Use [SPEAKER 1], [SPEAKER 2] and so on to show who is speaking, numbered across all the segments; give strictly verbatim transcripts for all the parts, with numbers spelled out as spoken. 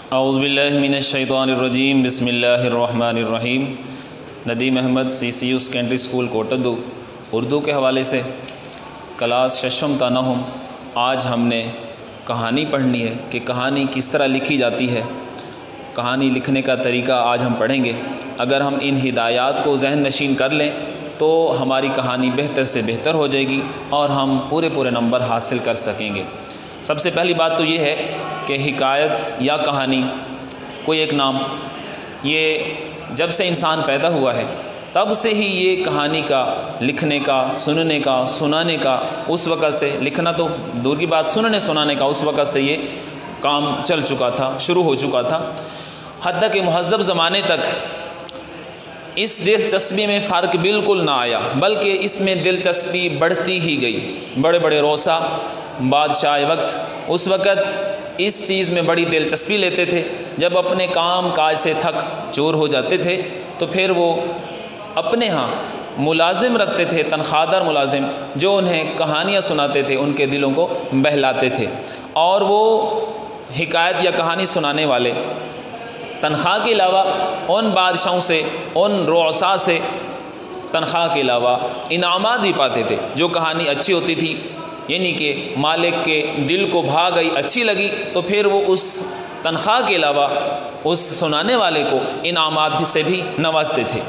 [SPEAKER 1] اعوذ باللہ من الشیطان الرجیم، بسم اللہ الرحمن الرحیم۔ Nadeem Ahmed C C U secondary school Kotdu Urdu کے حوالے سے کلاس ششم تانہم آج ہم نے کہانی پڑھنی ہے کہ کہانی کس طرح لکھی جاتی ہے۔ کہانی لکھنے کا طریقہ آج ہم پڑھیں گے۔ اگر ہم ان ہدایات کو ذہن نشین کر لیں تو ہماری کہانی بہتر سے بہتر ہو جائے گی اور ہم پورے پورے نمبر حاصل کر سکیں گے۔ سب سے پہلی بات تو یہ ہے کہ حکایت یا کہانی کوئی ایک نام، یہ جب سے انسان پیدا ہوا ہے تب سے ہی یہ کہانی کا لکھنے کا، سننے کا، سنانے کا، اس وقت سے لکھنا تو دور کی بات، سننے سنانے کا اس وقت سے یہ کام چل چکا تھا، شروع ہو چکا تھا، حتیٰ کہ مہذب زمانے تک اس دلچسپی میں فرق بالکل نہ آیا، بلکہ اس میں دلچسپی بڑھتی ہی گئی۔ بڑے بڑے روسا بادشاہ وقت اس وقت اس چیز میں بڑی دلچسپی لیتے تھے۔ جب اپنے کام کاج سے تھک چور ہو جاتے تھے تو پھر وہ اپنے ہاں ملازم رکھتے تھے، تنخواہ دار ملازم، جو انہیں کہانیاں سناتے تھے، ان کے دلوں کو بہلاتے تھے۔ اور وہ حکایت یا کہانی سنانے والے تنخواہ کے علاوہ ان بادشاہوں سے، ان رؤساء سے تنخواہ کے علاوہ انعامات بھی پاتے تھے۔ جو کہانی اچھی ہوتی تھی، یعنی کہ مالک کے دل کو بھا گئی، اچھی لگی، تو پھر وہ اس تنخواہ کے علاوہ اس سنانے والے کو انعامات سے بھی نوازتے تھے،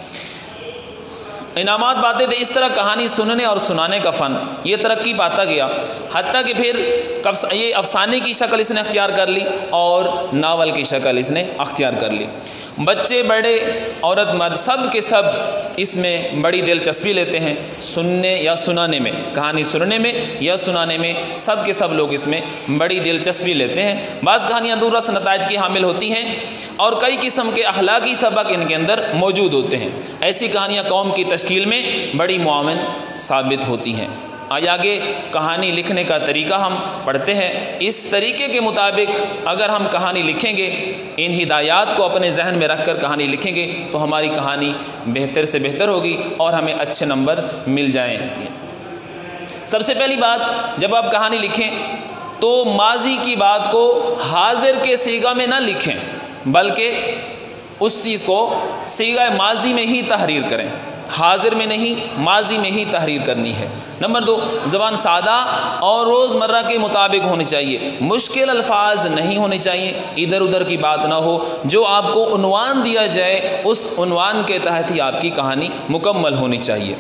[SPEAKER 1] انعامات پاتے تھے۔ اس طرح کہانی سننے اور سنانے کا فن یہ ترقی پاتا گیا، حتیٰ کہ پھر یہ افسانے کی شکل اس نے اختیار کر لی اور ناول کی شکل اس نے اختیار کر لی۔ بچے بڑے عورت مرد سب کے سب اس میں بڑی دلچسپی لیتے ہیں، سننے یا سنانے میں، کہانی سننے میں یا سنانے میں سب کے سب لوگ اس میں بڑی دلچسپی لیتے ہیں۔ بعض کہانیاں دورس نتائج کی حامل ہوتی ہیں اور کئی قسم کے اخلاقی سبق ان کے اندر موجود ہوتے ہیں۔ ایسی کہانیاں قوم کی تشکیل میں بڑی معاون ثابت ہوتی ہیں۔ آگے کہانی لکھنے کا طریقہ ہم پڑھتے ہیں۔ اس طریقے کے مطابق اگر ہم کہانی لکھیں گے، ان ہدایات کو اپنے ذہن میں رکھ کر کہانی لکھیں گے تو ہماری کہانی بہتر سے بہتر ہوگی اور ہمیں اچھے نمبر مل جائیں گے۔ سب سے پہلی بات، جب آپ کہانی لکھیں تو ماضی کی بات کو حاضر کے صیغہ میں نہ لکھیں، بلکہ اس چیز کو صیغہ ماضی میں ہی تحریر کریں، حاضر میں نہیں، ماضی میں ہی تحریر کرنی ہے۔ نمبر دو، زبان سادہ اور روزمرہ کے مطابق ہونی چاہیے، مشکل الفاظ نہیں ہونے چاہیے، ادھر ادھر کی بات نہ ہو۔ جو آپ کو عنوان دیا جائے اس عنوان کے تحت ہی آپ کی کہانی مکمل ہونی چاہیے۔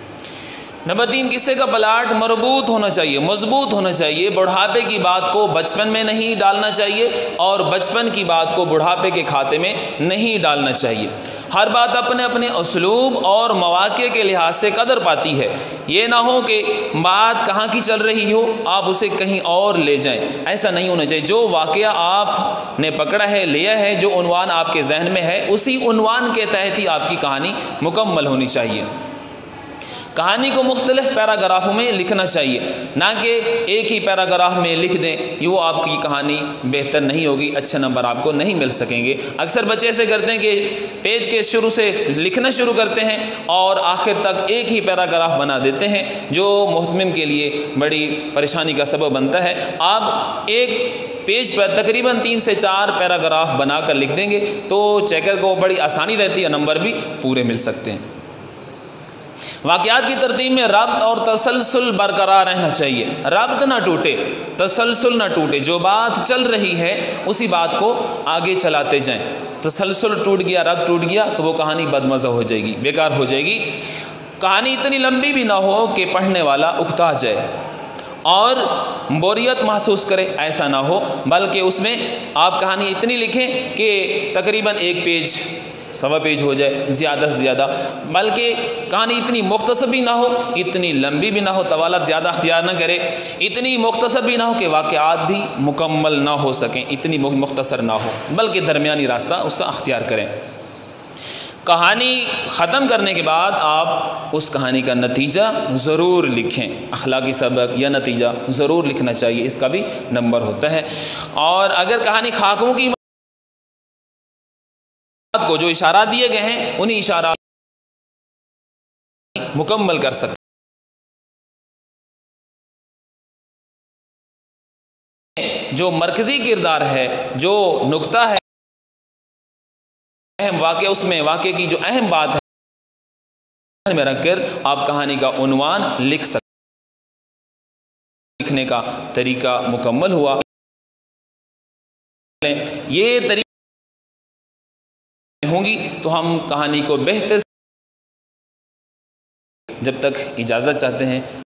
[SPEAKER 1] نمبر تین، قصے کا پلاٹ مربوط ہونا چاہیے، مضبوط ہونا چاہیے۔ بڑھاپے کی بات کو بچپن میں نہیں ڈالنا چاہیے اور بچپن کی بات کو بڑھاپے کے کھاتے میں نہیں ڈالنا چاہیے۔ ہر بات اپنے اپنے اسلوب اور مواقع کے لحاظ سے قدر پاتی ہے۔ یہ نہ ہو کہ بات کہاں کی چل رہی ہو آپ اسے کہیں اور لے جائیں، ایسا نہیں ہونا چاہیے۔ جو واقعہ آپ نے پکڑا ہے، لیا ہے، جو عنوان آپ کے ذہن میں ہے، اسی عنوان کے تحت ہی آپ کی کہانی مکمل ہونی چاہیے۔ کہانی کو مختلف پیراگرافوں میں لکھنا چاہیے، نہ کہ ایک ہی پیراگراف میں لکھ دیں، وہ آپ کی کہانی بہتر نہیں ہوگی، اچھے نمبر آپ کو نہیں مل سکیں گے۔ اکثر بچے ایسے کرتے ہیں کہ پیج کے شروع سے لکھنا شروع کرتے ہیں اور آخر تک ایک ہی پیراگراف بنا دیتے ہیں، جو محتمم کے لیے بڑی پریشانی کا سبب بنتا ہے۔ آپ ایک پیج پر تقریباً تین سے چار پیراگراف بنا کر لکھ دیں گے تو چیکر کو بڑی آسانی رہتی ہے، نمبر بھی پورے مل سکتے ہیں۔ واقعات کی ترتیب میں ربط اور تسلسل برقرار رہنا چاہیے، ربط نہ ٹوٹے، تسلسل نہ ٹوٹے، جو بات چل رہی ہے اسی بات کو آگے چلاتے جائیں۔ تسلسل ٹوٹ گیا، ربط ٹوٹ گیا تو وہ کہانی بدمزہ ہو جائے گی، بیکار ہو جائے گی۔ کہانی اتنی لمبی بھی نہ ہو کہ پڑھنے والا اکتا جائے اور بوریت محسوس کرے، ایسا نہ ہو، بلکہ اس میں آپ کہانی اتنی لکھیں کہ تقریباً ایک پیج، سوا پیج ہو جائے زیادہ سے زیادہ، بلکہ کہانی اتنی مختصر بھی نہ ہو، اتنی لمبی بھی نہ ہو، طوالت زیادہ اختیار نہ کرے، اتنی مختصر بھی نہ ہو کہ واقعات بھی مکمل نہ ہو سکیں، اتنی مختصر نہ ہو، بلکہ درمیانی راستہ اس کا اختیار کریں۔ کہانی ختم کرنے کے بعد آپ اس کہانی کا نتیجہ ضرور لکھیں، اخلاقی سبق یا نتیجہ ضرور لکھنا چاہیے، اس کا بھی نمبر ہوتا ہے۔ اور اگر کہانی خاکوں کی کو جو اشارات دیے گئے ہیں انہی اشارات مکمل کر سکتے ہیں۔ جو مرکزی کردار ہے، جو نقطہ ہے اہم واقعہ، اس میں واقعے کی جو اہم بات ہے میں رکھ کر آپ کہانی کا عنوان لکھ سکتے۔ لکھنے کا طریقہ مکمل ہوا۔ یہ طریقہ ہوں گی تو ہم کہانی کو بہتر، جب تک اجازت چاہتے ہیں